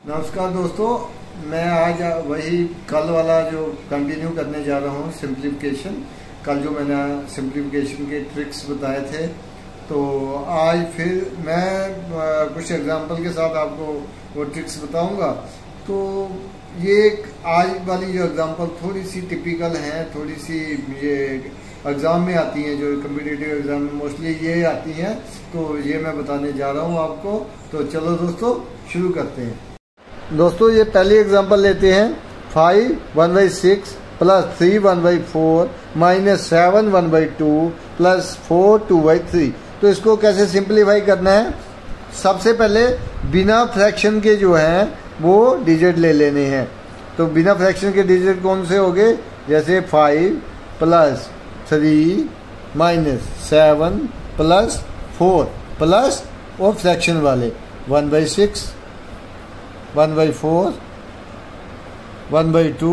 नमस्कार दोस्तों, मैं आज वही कल वाला जो कंटिन्यू करने जा रहा हूँ सिंप्लीफिकेशन। कल जो मैंने सिंप्लीफिकेशन के ट्रिक्स बताए थे, तो आज फिर मैं कुछ एग्जांपल के साथ आपको वो ट्रिक्स बताऊंगा। तो ये आज वाली जो एग्जांपल थोड़ी सी टिपिकल हैं, थोड़ी सी ये एग्ज़ाम में आती हैं, जो कम्पिटिटिव एग्ज़ाम में मोस्टली ये आती हैं, तो ये मैं बताने जा रहा हूँ आपको। तो चलो दोस्तों शुरू करते हैं। दोस्तों ये पहली एग्जांपल लेते हैं। 5 1/6 प्लस 3 1/4 माइनस 7 1/2 प्लस 4 2/3। तो इसको कैसे सिंप्लीफाई करना है? सबसे पहले बिना फ्रैक्शन के जो हैं वो डिजिट ले लेने हैं। तो बिना फ्रैक्शन के डिजिट कौन से हो गए? जैसे 5 प्लस 3 माइनस 7 प्लस 4 प्लस और फ्रैक्शन वाले 1/6 1/4 1/2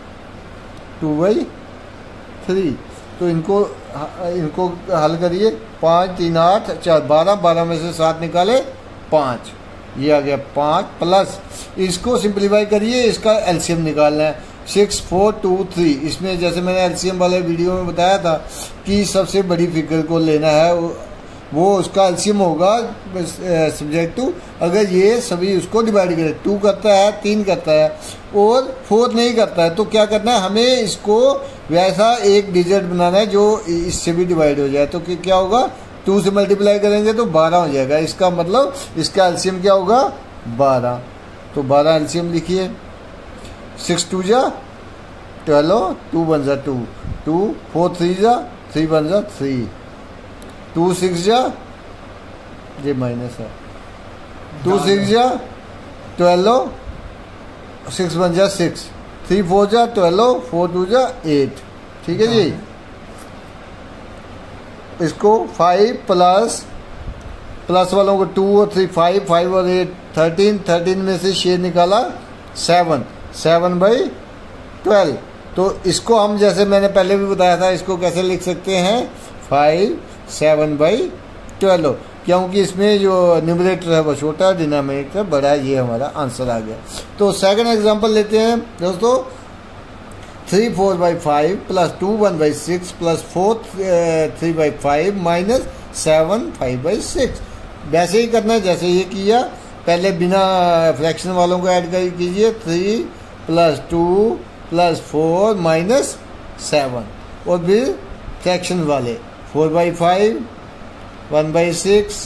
2/3। तो इनको हल करिए। 5 3 8 4 12, 12 में से 7 निकाले 5, ये आ गया 5 प्लस इसको सिंप्लीफाई करिए, इसका एलसीएम निकालना है। 6 4 2 3। इसमें जैसे मैंने एलसीएम वाले वीडियो में बताया था कि सबसे बड़ी फिगर को लेना है, वो उसका एलसीएम होगा सब्जेक्ट टू। अगर ये सभी उसको डिवाइड करें, 2 करता है, 3 करता है और 4 नहीं करता है, तो क्या करना है? हमें इसको वैसा एक डिजिट बनाना है जो इससे भी डिवाइड हो जाए। तो क्या होगा? 2 से मल्टीप्लाई करेंगे तो 12 हो जाएगा। इसका मतलब इसका एलसीएम क्या होगा? 12। तो 12 एलसीएम लिखिए। 6 2 जा 12, 2 1 जा 2 2 4 3 जा 3 1 जा 3 2 6 जा, ये माइनस है, 2 6 जा 12, 6 1 जा 6, 3 4 जा 12, 4 2 जा 8। ठीक है जी। इसको 5 प्लस वालों को 2 और 3 5 5 और 8 13 13 में से 6 निकाला 7 7/12। तो इसको हम जैसे मैंने पहले भी बताया था, इसको कैसे लिख सकते हैं? 5 7/12, क्योंकि इसमें जो न्यूमरेटर है वो छोटा, डिनोमिनेटर बड़ा है। ये हमारा आंसर आ गया। तो सेकंड एग्जांपल लेते हैं दोस्तों। 3 4/5 प्लस 2 1/6 प्लस 4 3/5 माइनस 7 5/6। वैसे ही करना है जैसे ये किया। पहले बिना फ्रैक्शन वालों को ऐड कीजिए। 3 प्लस 2 प्लस 4 माइनस 7 और फिर फ्रैक्शन वाले 4/5 1/6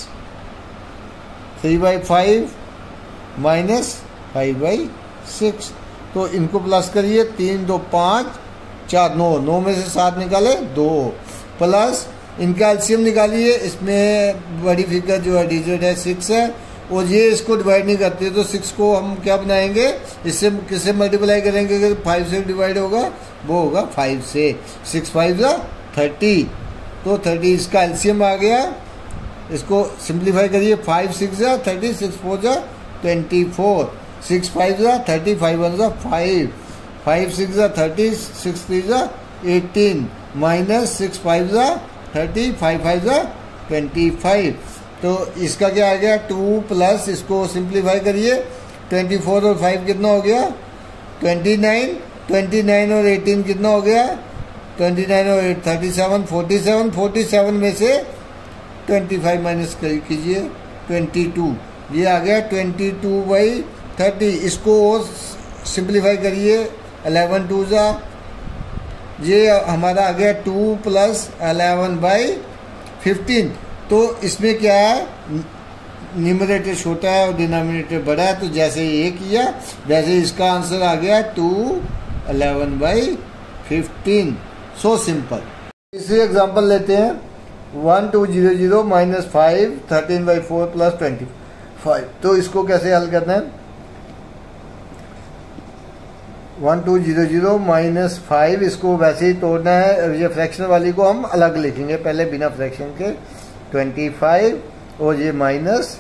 3/5 माइनस 5/6। तो इनको प्लस करिए। 3 2 5 4 9 9 में से 7 निकाले 2 प्लस इनका एलसीएम निकालिए। इसमें बड़ी फिगर जो है डिजिट है 6 है और ये इसको डिवाइड नहीं करती है, तो 6 को हम क्या बनाएंगे? इससे किससे मल्टीप्लाई करेंगे? अगर 5 से डिवाइड होगा वो होगा 5 से। 6 5 जा 30, तो 30 इसका एलसीएम आ गया। इसको सिंप्लीफाई करिए। 5 6 जा 30, 6 4 जा 24, 6 5 जा 30, 5 1 जा 5, 5 6 जा 30, 6 3 जा 18 माइनस 6 5 जा 30, 5 5 जा 25। तो इसका क्या आ गया? 2 प्लस इसको सिंप्लीफाई करिए। 24 और 5 कितना हो गया? 29 29 और 18 कितना हो गया? 29 और 8 37 47 47 में से 25 माइनस कीजिए 22, ये आ गया 22/30। इसको और सिंप्लीफाई करिए। 11 2 जा, ये हमारा आ गया 2 प्लस 11/15। तो इसमें क्या है? न्यूमरेटर छोटा है और डिनोमिनेटर बड़ा है, तो जैसे ये किया वैसे इसका आंसर आ गया 2 11/15। So simple. तीसरी एग्जांपल लेते हैं। 1 2 0 0 माइनस 5 13/4 प्लस 25। तो इसको कैसे हल करना है? 1 2 0 0 माइनस 5, इसको वैसे ही तोड़ना है। ये फ्रैक्शन वाली को हम अलग लिखेंगे पहले बिना फ्रैक्शन के। 25 और ये माइनस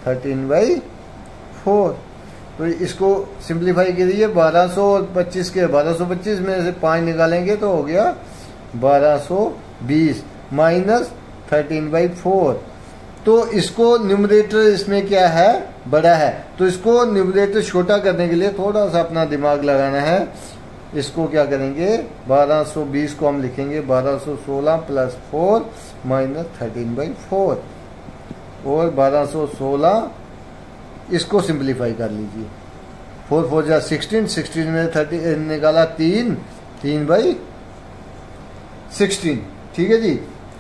13/4। तो इसको सिंप्लीफाई कीजिए। 1225 के 1225 में से 5 निकालेंगे तो हो गया 1220 माइनस 13/4। तो इसको न्यूमरेटर इसमें क्या है, बड़ा है, तो इसको न्यूमरेटर छोटा करने के लिए थोड़ा सा अपना दिमाग लगाना है। इसको क्या करेंगे, 1220 को हम लिखेंगे 1216 प्लस 4 माइनस 13/4 और 1216 इसको सिंप्लीफाई कर लीजिए। 4 4 जा 16, 16 में 30 निकाला 3/16, ठीक है जी,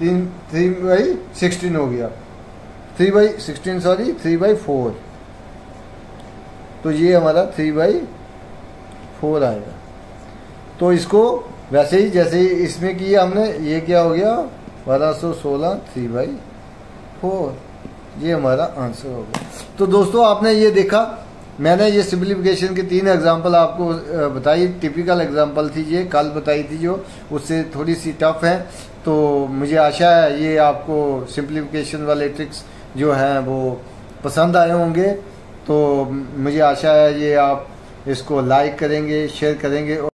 3/16 हो गया, 3/16 सॉरी 3/4, तो ये हमारा 3/4 आएगा। तो इसको वैसे ही जैसे इसमें किया हमने, ये क्या हो गया 1216 3/4, ये हमारा आंसर हो गया। तो दोस्तों आपने ये देखा, मैंने ये सिंप्लीफिकेशन की 3 एग्जांपल आपको बताई, टिपिकल एग्जांपल थी ये, कल बताई थी जो, उससे थोड़ी सी टफ है। तो मुझे आशा है ये आपको सिंप्लीफिकेशन वाले ट्रिक्स जो हैं वो पसंद आए होंगे। तो मुझे आशा है ये आप इसको लाइक करेंगे, शेयर करेंगे।